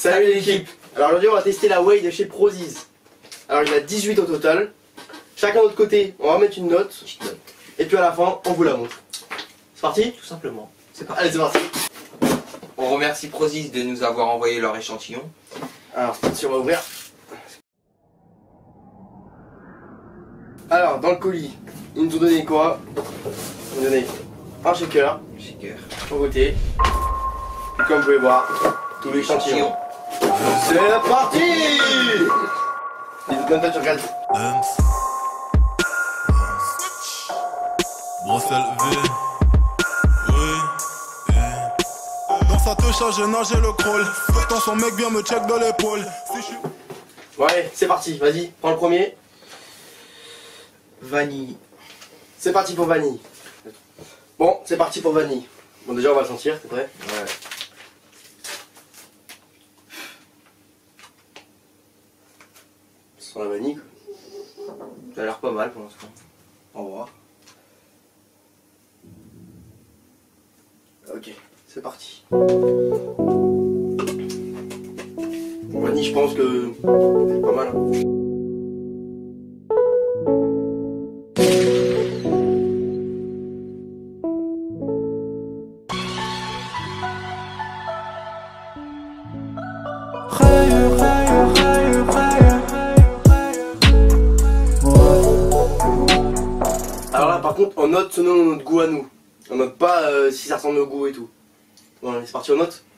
Salut l'équipe. Alors aujourd'hui on va tester la whey de chez Prozis. Alors il y en a 18 au total. Chacun de notre côté, on va mettre une note. Et puis à la fin, on vous la montre. C'est parti? Tout simplement. C'est parti. Allez, c'est parti. On remercie Prozis de nous avoir envoyé leur échantillon. Alors c'est parti, on va ouvrir. Alors dans le colis, ils nous ont donné quoi? Ils nous ont donné un shaker pour goûter. Et comme vous pouvez voir, tout l'échantillon. C'est parti! Comme ça tu regardes. Brossel V. Oui. Dans sa touche, j'ai nagé le crawl. Pourtant son mec vient me check dans l'épaule. Si je suis... Ouais, c'est parti, vas-y, prends le premier. Vanille. C'est parti pour vanille. Bon, c'est parti pour vanille. Bon, déjà, on va le sentir, t'es prêt? Ouais. Ça sent la vanille, quoi. Ça a l'air pas mal pour l'instant. Au revoir. Ok, c'est parti. Pour vanille, je pense que c'est pas mal. Hein. Alors là par contre on note selon notre goût à nous. On note pas si ça ressemble au goût et tout. Bon allez c'est parti, on note.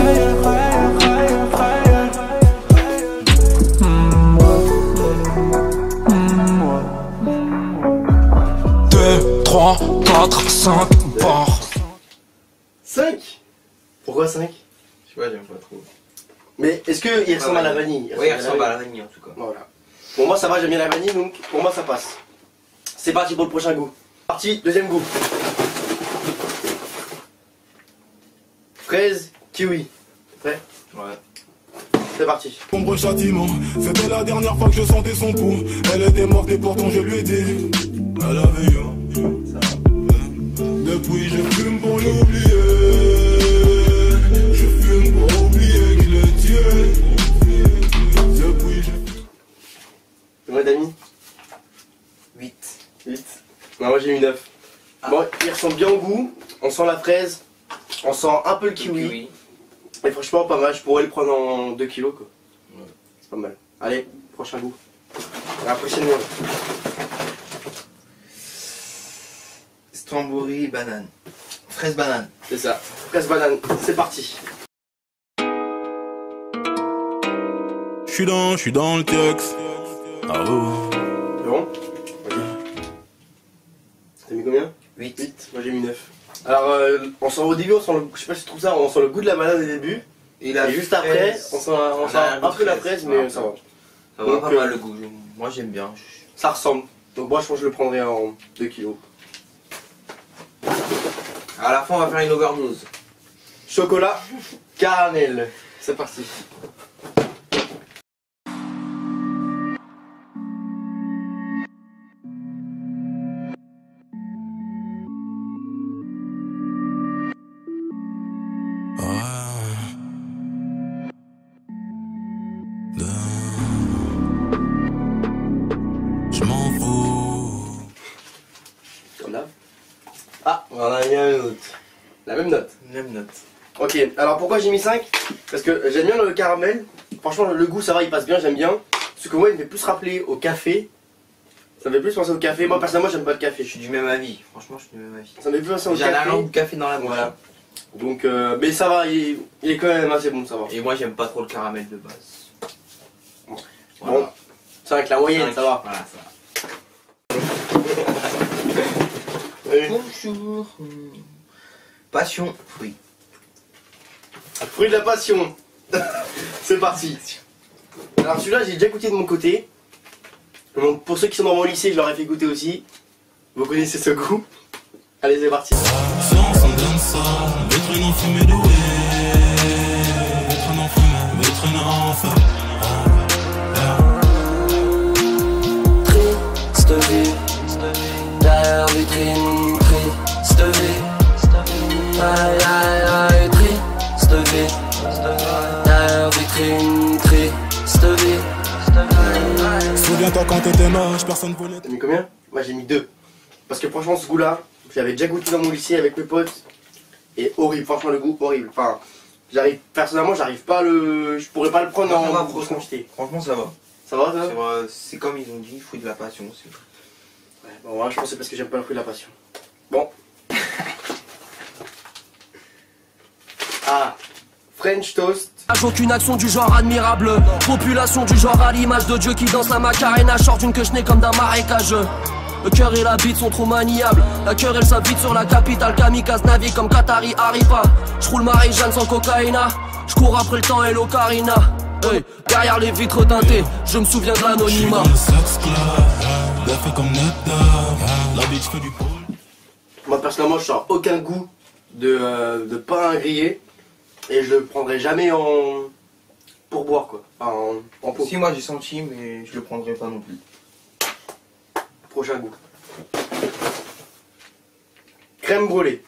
2, 3, 4, 5, barres. 5. Pourquoi 5? Je sais pas, j'aime pas trop. Mais est-ce qu'il ressemble à la vanille? Oui, il ressemble à la vanille en tout cas. Voilà. Pour moi ça va, j'aime bien la vanille donc pour moi ça passe. C'est parti pour le prochain goût. Parti, deuxième goût. Fraise, kiwi. Prêt? Ouais. C'est parti. Sombre châtiment, c'était la dernière fois que je sentais son pouls. Elle était morte et pourtant je lui ai dit. Elle avait eu. Depuis je fume pour l'oublier. Je fume pour oublier que je l'ai tué. Depuis je fume. C'est moi Dami? 8. 8. Non, moi j'ai mis 9. Ah. Bon, il ressemble bien au goût. On sent la fraise. On sent un peu le kiwi. Et franchement pas mal, je pourrais le prendre en 2 kilos quoi. Ouais. C'est pas mal. Allez, prochain goût. À la prochaine fois. Stambouri, banane. Fraise banane. C'est ça. Fraise banane, c'est parti. Je suis dans le texte. Ah oh. C'est bon? Ok. T'as mis combien? 8. 8. Moi j'ai mis 9. Alors on sent au début, on sent le, je sais pas si tu trouves ça, on sent le goût de la banane au début. Et juste après, on sent un peu la fraise, mais ça va. Ça va Donc, pas mal le goût. Moi j'aime bien. Ça ressemble. Donc moi je pense que je le prendrai en 2 kilos. À la fin on va faire une overdose. Chocolat, caramel. C'est parti. Je m'en fous. Comme là. Ah, on en a mis un autre. La même note. Même note. Ok, alors pourquoi j'ai mis 5? Parce que j'aime bien le caramel. Franchement, le goût ça va, il passe bien, j'aime bien. Ce que moi, il me fait plus rappeler au café. Ça me fait plus penser au café. Moi, personnellement, j'aime pas le café. Je suis du même avis. Franchement, je suis du même avis. Ça me fait plus penser au J'ai un café. allant de café dans la bouche. Voilà. Donc, mais ça va, il est quand même assez bon, ça va. Et moi, j'aime pas trop le caramel de base. Bon, c'est avec la moyenne, 5. ça va. Voilà, ça va. Allez. Bonjour. Passion, fruit. Fruit de la passion. C'est parti. Alors celui-là, j'ai déjà goûté de mon côté. Donc pour ceux qui sont dans mon lycée, je leur ai fait goûter aussi. Vous connaissez ce goût. Allez, c'est parti. Silence, on donne ça. Être une enfumée de way. Être un enfumé, être une enfant. Triste vie, derrière vitrine, triste vie. Aïe aïe aïe, triste vie, derrière vitrine. vitrine, triste vie. Souviens-toi quand t'étais moche, personne voulait. T'as mis combien? Moi j'ai mis 2. Parce que franchement ce goût là, j'avais déjà goûté dans mon lycée avec mes potes. Et horrible, franchement le goût horrible. Enfin, personnellement j'arrive pas à le. Je pourrais pas le prendre en grosse quantité. Franchement, ça va. Ça va ça? C'est comme ils ont dit, fruit de la passion. Ouais, bon voilà, je pense que c'est parce que j'aime pas le fruit de la passion. Bon. Ah, French toast. Aucune action du genre admirable. Population du genre à l'image de Dieu qui danse la macarena. Short d'une queue chenée comme d'un marécageux. Le cœur et la bite sont trop maniables. La cœur elle s'habite sur la capitale. Kamikaze navigue comme Qatari Arifa. J'roule Marie-Jeanne sans cocaïna. J'cours après le temps et l'ocarina. Hey, derrière les vitres teintées, je me souviens de l'anonymat. Moi personnellement je sens aucun goût de pain grillé. Et je le prendrai jamais en pourboire quoi. Enfin, en pot. Si, moi j'ai senti, mais je le prendrai pas non plus. Prochain goût. Crème brûlée.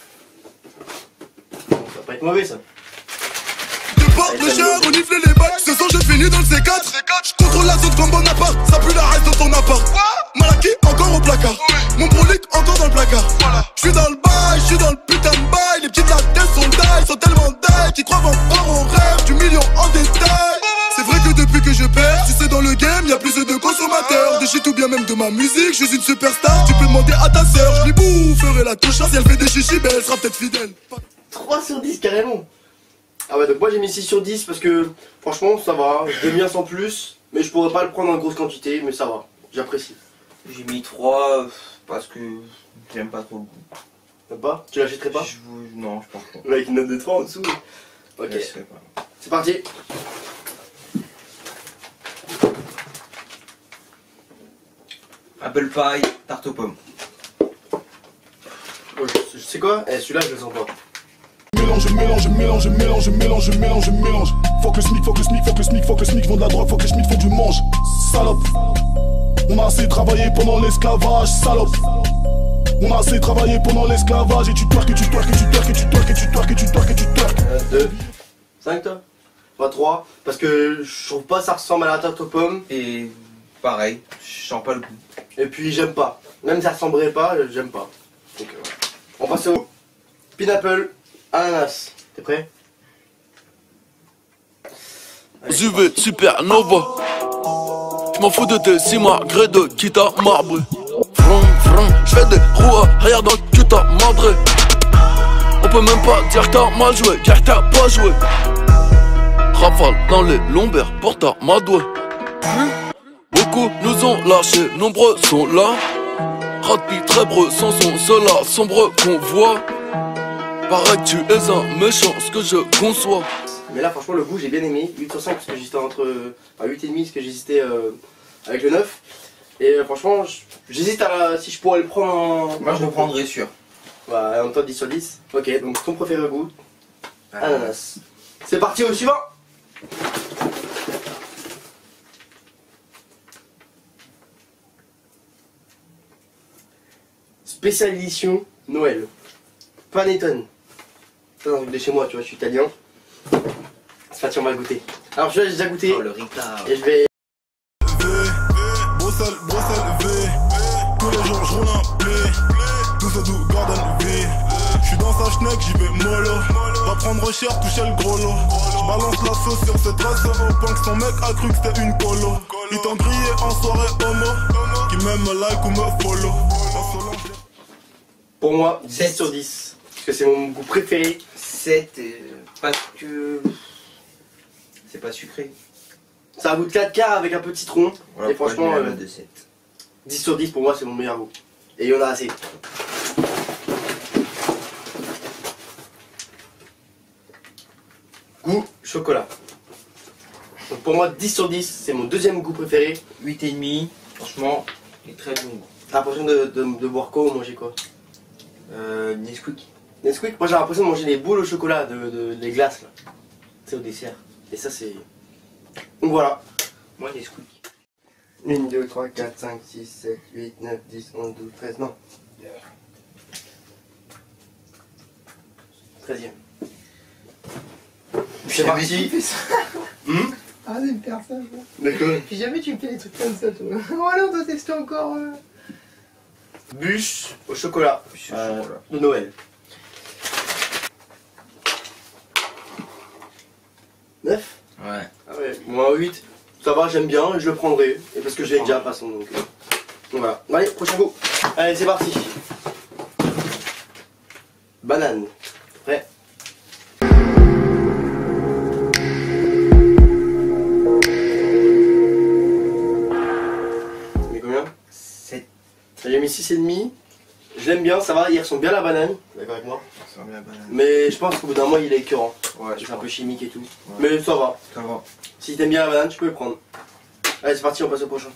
Bon, ça va pas être mauvais ça. Porte le chien, renifler les bacs. Ce soir je finis dans le C4. Je contrôle la zone comme Bonaparte. Ça pue la reste dans ton appart. Malaki encore au placard. Mon brolic encore dans le placard. Je suis dans le bail, je suis dans le putain de bail. Les petites latelles sont d'ail, sont tellement d'ail qu'ils croient encore au rêve du million en détail. C'est vrai que depuis que je perds, tu sais dans le game y'a plus de consommateurs. De shit ou bien même de ma musique, je suis une superstar. Tu peux demander à ta sœur, je lui boufferai la touche. Si elle fait des chichis, ben elle sera peut-être fidèle. 3 sur 10 carrément. Ah ouais, donc moi j'ai mis 6 sur 10 parce que franchement ça va, je l'aime bien sans plus, mais je pourrais pas le prendre en grosse quantité, mais ça va, j'apprécie. J'ai mis 3 parce que j'aime pas trop le goût. T'aimes pas? Tu l'achèterais pas? Non, je pense pas. Avec une note de 3 en dessous. Ok, Je laisserai pas. c'est parti. Apple pie, tarte aux pommes. Oh, je sais quoi? Eh, celui-là je le sens pas. Mélange. Faut que le SMIC, faut que le SMIC, faut que le SMIC, faut que le SMIC font de la drogue, faut que les SMIC font du mange. Salope. On a assez travaillé pendant l'esclavage, salope. On a assez travaillé pendant l'esclavage et tu twerk, et tu twerk, et tu twerk, et tu twerk, et tu twerk, et tu twerk, et tu twerk. 2, 5 toi? Pas 3, parce que je trouve pas ça ressemble à la tarte aux pommes. Et pareil, je sens pas le goût. Et puis j'aime pas. Même si ça ressemblerait pas, j'aime pas. Donc voilà. On passe au pineapple ananas. T'es prêt? Juve Supernova. J'm'en fous de tes cimas, gré de qui t'a marbré. Vroom vroom, j'fais des roues arrière dans le cul t'as madré. On peut même pas dire que t'as mal joué, car t'as pas joué. Rafale dans les lombaires pour ta madoué. Beaucoup nous ont lâchés, nombreux sont là. Rapide, très breux, sans son, cela sombre qu'on voit. Paraît que tu es un méchant, ce que je conçois. Mais là franchement le goût j'ai bien aimé, 8 sur 5 parce que j'hésitais entre... Enfin 8,5 parce que j'hésitais avec le 9. Et franchement j'hésite à si je pourrais le prendre en... Moi je le prendrais sûr. Bah en même temps 10 sur 10. Ok, donc ton préféré goût, ananas. C'est parti au suivant. Spéciale édition Noël. Panettone. Ça c'est un truc de chez moi, tu vois, je suis italien. C'est parti, on va le goûter. Alors celui-là j'ai déjà goûté. Oh le retard. Et je vais... Bruxelles, V. Tous les jours je roule un blé. Tout ça tout Gordon V. J'suis dans sa schneck, j'y vais mollo. Va prendre cher, toucher le gros lot. J'balance la sauce sur cette race au point que son mec a cru que c'était une colo. Ils t'ont grillé en soirée homo. Qui même me like ou me follow. Pour moi, 10 7 sur 10. Parce que c'est mon goût préféré. 7 parce que c'est pas sucré. Ça a un goût de 4K avec un peu de citron. Voilà, et franchement, je mets la note de 7. 10 sur 10 pour moi c'est mon meilleur goût. Et il y en a assez. Goût chocolat. Donc pour moi 10 sur 10 c'est mon deuxième goût préféré. 8,5, franchement, il est très bon. T'as l'impression de boire quoi ou manger quoi? Nesquik. Nesquik, moi j'ai l'impression de manger des boules au chocolat, des glaces là. C'est au dessert. Et ça c'est... Donc voilà. Moi Nesquik. 1, 2, 3, 4, 5, 6, 7, 8, 9, 10, 11, 12, 13, non. 13e. C'est parti. de me faire ça. D'accord. Puis jamais tu me fais des trucs comme ça, toi. Oh là, on doit tester encore. Bûche au chocolat. Bûche au chocolat. De Noël. 9. Ouais. Ah ouais. Moi 8. Ça va, j'aime bien et je le prendrai. Et parce que je l'ai déjà de toute façon. Donc voilà. Allez, prochain go. Allez, c'est parti. Banane. Prêt. Mais combien? 7. J'ai mis 6,5. Je l'aime bien, ça va, il ressemble bien à la banane. D'accord avec moi? Ça ressemble à la banane. Mais je pense qu'au bout d'un mois il est écœurant. Ouais, C'est un peu chimique et tout. Ouais. Mais ça va. Ça va. Si t'aimes bien la banane, tu peux le prendre. Allez, c'est parti, on passe au prochain.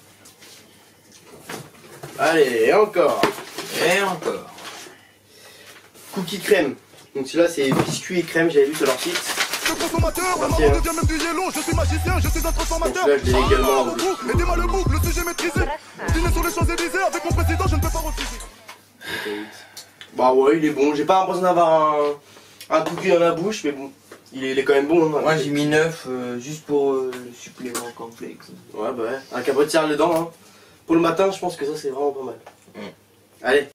Allez, et encore. Et encore. Cookie crème. Donc celui-là c'est biscuit et crème, j'avais vu sur leur site. Le consommateur, le Parti, marron hein. devient même du yellow. Je suis magicien, je suis un transformateur. Donc là, je l'ai également en bleu. Aidez-moi le bouc, le sujet maîtrisé. Dîner sur les Champs-Élysées avec mon président, je ne peux pas refuser. Bah ouais, il est bon. J'ai pas l'impression d'avoir un cookie dans la bouche, mais bon, il est quand même bon. Hein. Moi j'ai mis 9 juste pour le supplément complexe. Ouais, bah ouais. Un cabot de serre dedans. Hein. Pour le matin, je pense que ça c'est vraiment pas mal. Allez.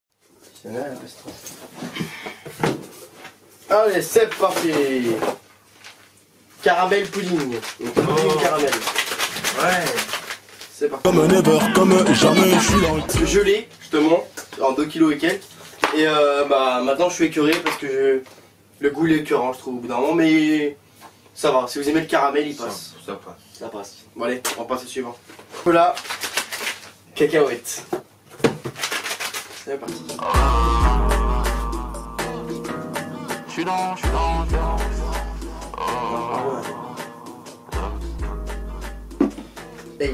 Allez, c'est parti. Caramel pudding. Donc, pudding caramel. Ouais. C'est parti. Comme never, comme jamais, je suis dans le Gelé, justement, en 2 kg et quelques. Et bah maintenant je suis écœuré parce que le goût il est écœurant, je trouve, au bout d'un moment, mais ça va. Si vous aimez le caramel, il passe. Ça passe. Ça passe. Bon, allez, on passe au suivant. Chocolat, cacahuète. C'est parti. Je suis dans. Hey,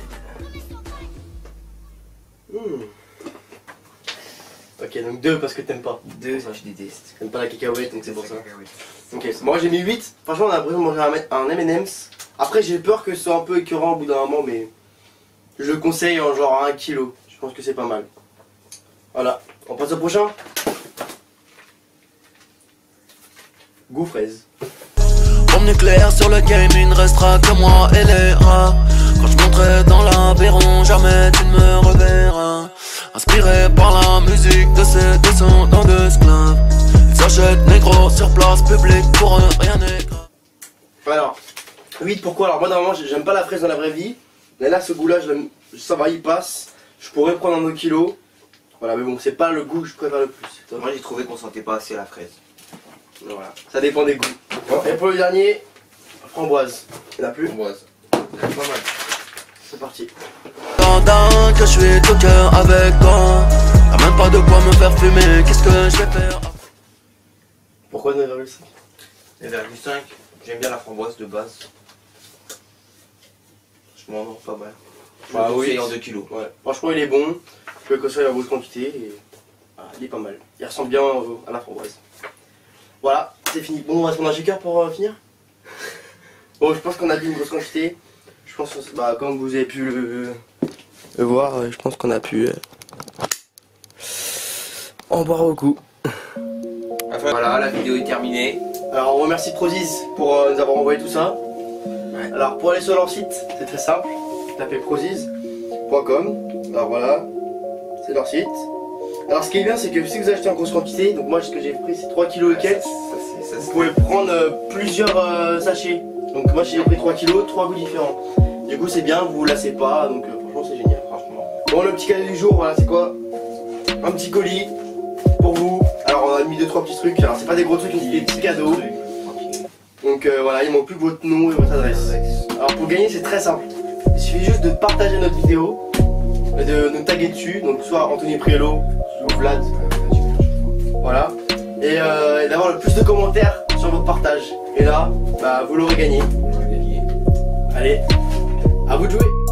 ok, donc 2 parce que t'aimes pas. 2, ça je déteste. T'aimes pas la cacahuète, donc c'est pour ça. cacahuète. Ok, moi j'ai mis 8. Franchement, on a l'impression de manger un M&M's. Après, j'ai peur que ce soit un peu écœurant au bout d'un moment, mais je le conseille en genre à 1 kg. Je pense que c'est pas mal. Voilà, on passe au prochain. Goût fraise. Bombe nucléaire sur le game, il ne restera que moi et les rats. Quand je monterai dans l'Aveyron, jamais tu ne me reverras. Inspiré par la musique de ces descendants d'esclaves, ils s'achètent négro sur place publique, pour eux rien n'est grave. Alors, 8 pourquoi? Alors moi normalement j'aime pas la fraise dans la vraie vie. Mais là ce goût là, ça va, il passe. Je pourrais prendre un autre kilo. Voilà, mais bon, c'est pas le goût que je préfère le plus. Moi j'ai trouvé qu'on sentait pas assez la fraise. Voilà, ça dépend des goûts. Bon, et pour le dernier, framboise. Il n'y en a plus? Framboise. Pas mal. C'est parti. Pendant que je suis tout cœur avec toi, t'as même pas de quoi me faire fumer, qu'est-ce que je vais faire? Pourquoi 9,5? 9,5. J'aime bien la framboise de base. Franchement, non, pas mal. Bah oui. En 2 kilos. Ouais. Franchement, il est bon. Je peux le consommer à grosse quantité et voilà, il est pas mal. Il ressemble bien à la framboise. Voilà, c'est fini. Bon, on va se prendre un shaker pour finir. Bon, je pense qu'on a bu une grosse quantité. Je pense que, bah, comme vous avez pu le voir, je pense qu'on a pu en boire beaucoup. Enfin, voilà, la vidéo est terminée. Alors, on remercie Prozis pour nous avoir envoyé tout ça. Ouais. Alors, pour aller sur leur site, c'est très simple. Tapez prozis.com. Alors voilà, c'est leur site. Alors, ce qui est bien, c'est que si vous achetez en grosse quantité, donc moi, ce que j'ai pris, c'est 3 kg et quelques. Vous pouvez prendre plusieurs sachets. Donc moi j'ai pris 3 kg, 3 goûts différents. Du coup c'est bien, vous vous lassez pas, donc franchement c'est génial, franchement. Bon, le petit cadeau du jour, voilà, c'est quoi? Un petit colis pour vous. Alors on a mis 2-3 petits trucs, alors c'est pas des gros trucs, mais des petits cadeaux. Donc voilà, il manque plus que votre nom et votre adresse. Alors pour gagner c'est très simple. Il suffit juste de partager notre vidéo, et de nous taguer dessus, donc soit Anthony Priello ou Vlad. Voilà. Et d'avoir le plus de commentaires sur votre partage. Et là, bah, vous l'aurez gagné. Allez, à vous de jouer.